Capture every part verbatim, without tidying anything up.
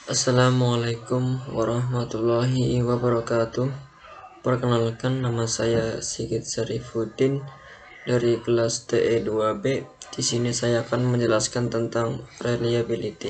Assalamualaikum warahmatullahi wabarakatuh. Perkenalkan, nama saya Sigit Syarifuddin dari kelas T E dua B. Di sini saya akan menjelaskan tentang reliability.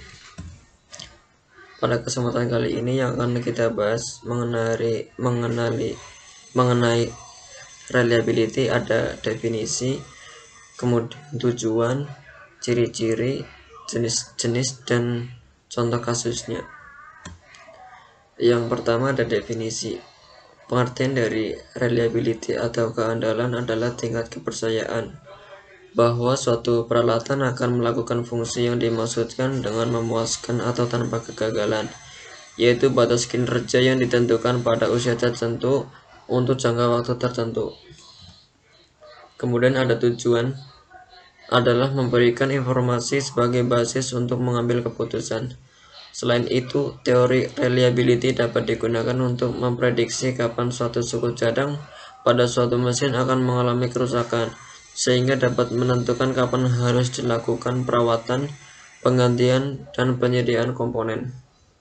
Pada kesempatan kali ini yang akan kita bahas mengenai mengenali mengenai reliability ada definisi, kemudian tujuan, ciri-ciri, jenis-jenis dan contoh kasusnya. Yang pertama ada definisi. Pengertian dari reliability atau keandalan adalah tingkat kepercayaan bahwa suatu peralatan akan melakukan fungsi yang dimaksudkan dengan memuaskan atau tanpa kegagalan, yaitu batas kinerja yang ditentukan pada usia tertentu untuk jangka waktu tertentu. Kemudian ada tujuan, adalah memberikan informasi sebagai basis untuk mengambil keputusan. Selain itu, teori reliability dapat digunakan untuk memprediksi kapan suatu suku cadang pada suatu mesin akan mengalami kerusakan, sehingga dapat menentukan kapan harus dilakukan perawatan, penggantian, dan penyediaan komponen.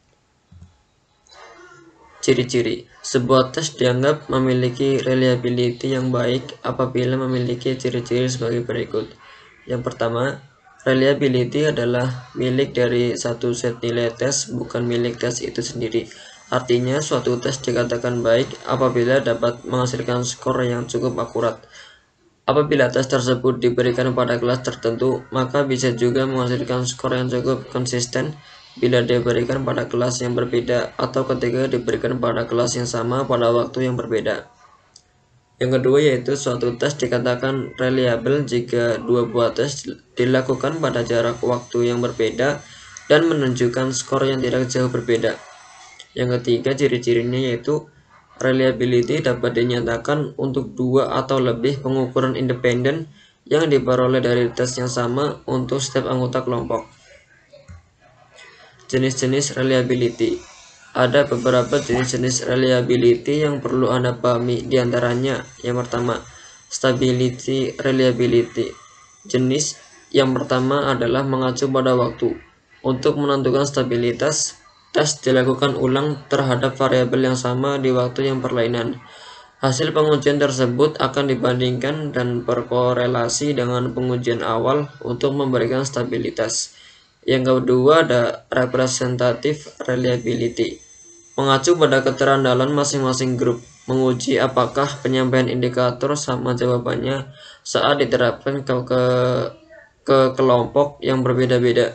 Ciri-ciri. Sebuah tes dianggap memiliki reliability yang baik apabila memiliki ciri-ciri sebagai berikut. Yang pertama, reliability adalah milik dari satu set nilai tes, bukan milik tes itu sendiri. Artinya, suatu tes dikatakan baik apabila dapat menghasilkan skor yang cukup akurat. Apabila tes tersebut diberikan pada kelas tertentu, maka bisa juga menghasilkan skor yang cukup konsisten bila diberikan pada kelas yang berbeda atau ketika diberikan pada kelas yang sama pada waktu yang berbeda. Yang kedua yaitu suatu tes dikatakan reliable jika dua buah tes dilakukan pada jarak waktu yang berbeda dan menunjukkan skor yang tidak jauh berbeda. Yang ketiga, ciri-cirinya yaitu reliability dapat dinyatakan untuk dua atau lebih pengukuran independen yang diperoleh dari tes yang sama untuk setiap anggota kelompok. Jenis-jenis reliability. Ada beberapa jenis-jenis reliability yang perlu Anda pahami, diantaranya yang pertama, stability reliability. Jenis yang pertama adalah mengacu pada waktu. Untuk menentukan stabilitas, tes dilakukan ulang terhadap variabel yang sama di waktu yang berlainan. Hasil pengujian tersebut akan dibandingkan dan berkorelasi dengan pengujian awal untuk memberikan stabilitas. Yang kedua ada representative reliability. Mengacu pada keterandalan masing-masing grup, menguji apakah penyampaian indikator sama jawabannya saat diterapkan ke, ke, ke kelompok yang berbeda-beda.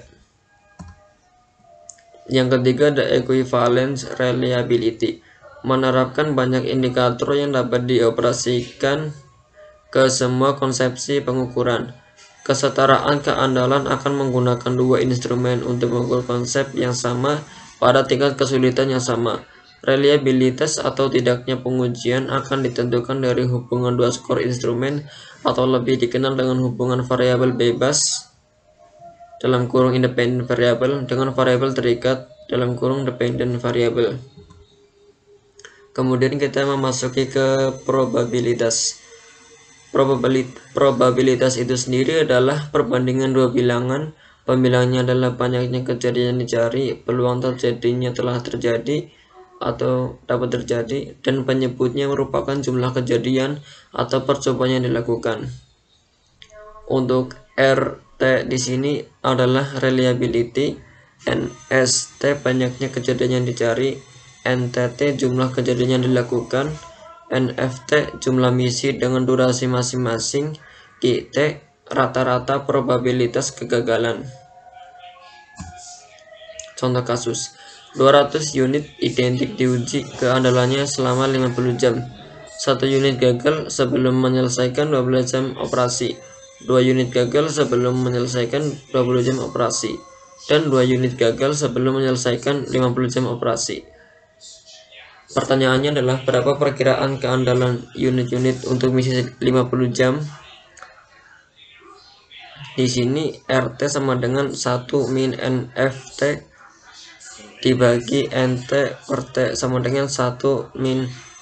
Yang ketiga ada equivalence reliability. Menerapkan banyak indikator yang dapat dioperasikan ke semua konsepsi pengukuran. Kesetaraan keandalan akan menggunakan dua instrumen untuk mengukur konsep yang sama pada tingkat kesulitan yang sama. Reliabilitas atau tidaknya pengujian akan ditentukan dari hubungan dua skor instrumen atau lebih dikenal dengan hubungan variabel bebas dalam kurung independent variable dengan variabel terikat dalam kurung dependent variable. Kemudian kita memasuki ke probabilitas. Probabilitas itu sendiri adalah perbandingan dua bilangan. Pembilangnya adalah banyaknya kejadian yang dicari, peluang terjadinya telah terjadi atau dapat terjadi, dan penyebutnya merupakan jumlah kejadian atau percobaan yang dilakukan. Untuk R T di sini adalah reliability, N S T banyaknya kejadian yang dicari, N T T jumlah kejadian yang dilakukan, N F T jumlah misi dengan durasi masing-masing, Q T rata-rata probabilitas kegagalan. Contoh kasus, dua ratus unit identik diuji keandalannya selama lima puluh jam. Satu unit gagal sebelum menyelesaikan dua belas jam operasi. Dua unit gagal sebelum menyelesaikan dua puluh jam operasi. Dan dua unit gagal sebelum menyelesaikan lima puluh jam operasi. Pertanyaannya adalah berapa perkiraan keandalan unit-unit untuk misi lima puluh jam? Di sini R T sama dengan satu min N F T dibagi N T per T sama dengan satu min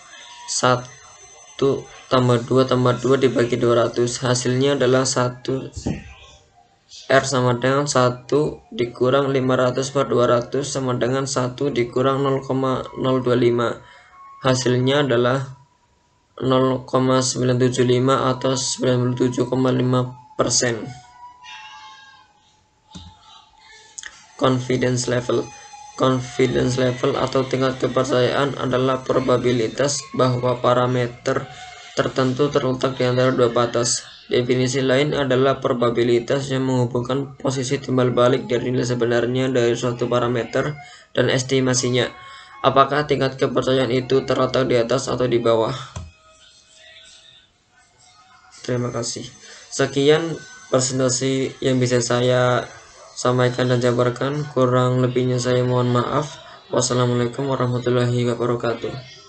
satu tambah dua tambah dua dibagi dua ratus. Hasilnya adalah satu R sama dengan satu dikurang lima ratus per dua ratus sama dengan satu dikurang nol koma nol dua lima. Hasilnya adalah nol koma sembilan tujuh lima atau sembilan puluh tujuh koma lima persen. Confidence level. Confidence level atau tingkat kepercayaan adalah probabilitas bahwa parameter tertentu terletak di antara dua batas. Definisi lain adalah probabilitas yang menghubungkan posisi timbal balik dari nilai sebenarnya dari suatu parameter dan estimasinya. Apakah tingkat kepercayaan itu terletak di atas atau di bawah? Terima kasih. Sekian presentasi yang bisa saya sampaikan dan jabarkan. Kurang lebihnya saya mohon maaf. Wassalamualaikum warahmatullahi wabarakatuh.